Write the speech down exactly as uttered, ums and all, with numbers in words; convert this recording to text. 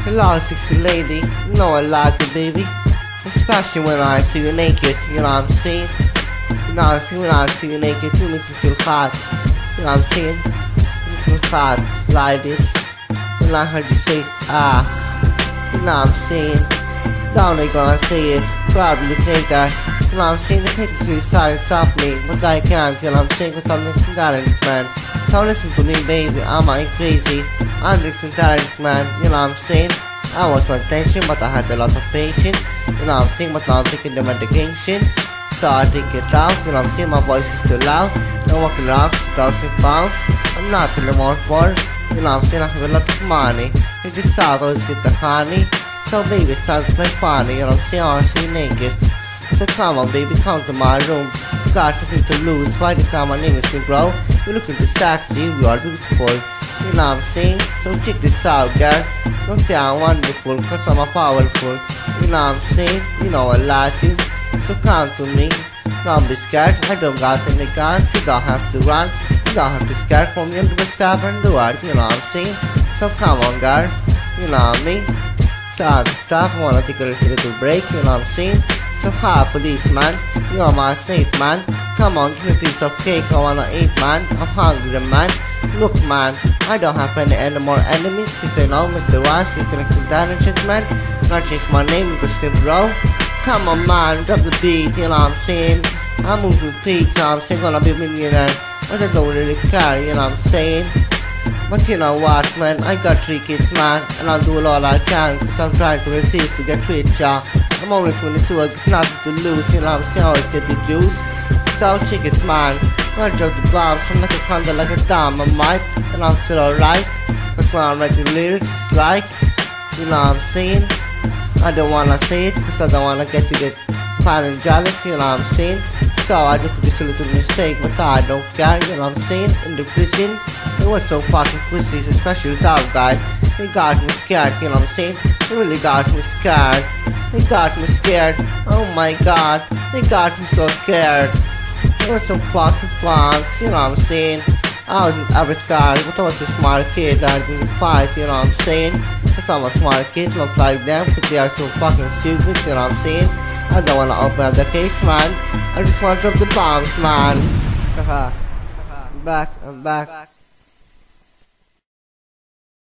Hello, sexy lady, you know I like you, baby. Especially when I see you naked, you know what I'm saying? You know what I'm saying? When I see you naked, you make me feel hot. You know what I'm saying? You make me feel hot, like this. When I heard you say, ah, you know what I'm saying? Now they gonna say it, probably take that. You know what I'm saying? They take it to your side and stop me, but I can't, you know what I'm saying? Cause I'm this intelligent man. So listen to me, baby, I'm ain't crazy. I'm this intelligent man, you know what I'm saying? I was on tension, but I had a lot of patience. You know what I'm saying? But now I'm taking the medication. So I take it out, you know what I'm saying? My voice is too loud. I'm walking around two thousand pounds. I'm not in the morning for, you know what I'm saying? I have a lot of money. In this south, I always get the honey. So baby, it's time to play funny, you know what I'm saying? I wanna see you naked. So come on, baby, come to my room. You got nothing to lose. Why the time my name is me, bro? You looking too sexy, you are beautiful. You know what I'm saying? So check this out, girl. Don't say I'm wonderful, cause I'm a powerful. You know what I'm saying? You know I like you. So come to me. Don't be scared. I don't got any guns. You don't have to run. You don't have to scare from me. I'm gonna stop and do it. You know what I'm saying? So come on, girl. You know what I mean? Stop, stop. I wanna take a little break. You know what I'm saying? So hi, policeman. You are my snake, man. Come on, give me a piece of cake. I wanna eat, man. I'm hungry, man. Look, man, I don't have any, any more enemies. Cause I know Mister Wash is the next intelligent man. Not change my name because they bro. Come on, man, drop the beat, you know what I'm saying? I'm moving feet, you know what I'm saying? Gonna be a millionaire. But I don't really care, you know what I'm saying? But you know what, man, I got three kids, man. And I'll do all I can. Cause I'm trying to resist to get rich, yeah. I'm only twenty-two, I got nothing to lose, you know what I'm saying? I always get the juice. So check it, man. I drop the bombs, I'm like a thunder, like a dynamite. And I'm still alright. Cause when I'm writing lyrics, it's like, you know what I'm saying? I don't wanna say it, cause I don't wanna get you get fine and jealous, you know what I'm saying? So I just put this a little mistake, but I don't care, you know what I'm saying? In the prison, it was so fucking pussies, especially tough guys. They got me scared, you know what I'm saying? They really got me scared. They got me scared. Oh my god, they got me so scared. They were so fucking punks, you know what I'm saying? I wasn't ever scared, but I was a smart kid. I didn't fight, you know what I'm saying? Cause I'm a smart kid, not like them, cause they are so fucking stupid, you know what I'm saying? I don't wanna open up the case, man. I just wanna drop the bombs, man. Haha. Back, I'm back.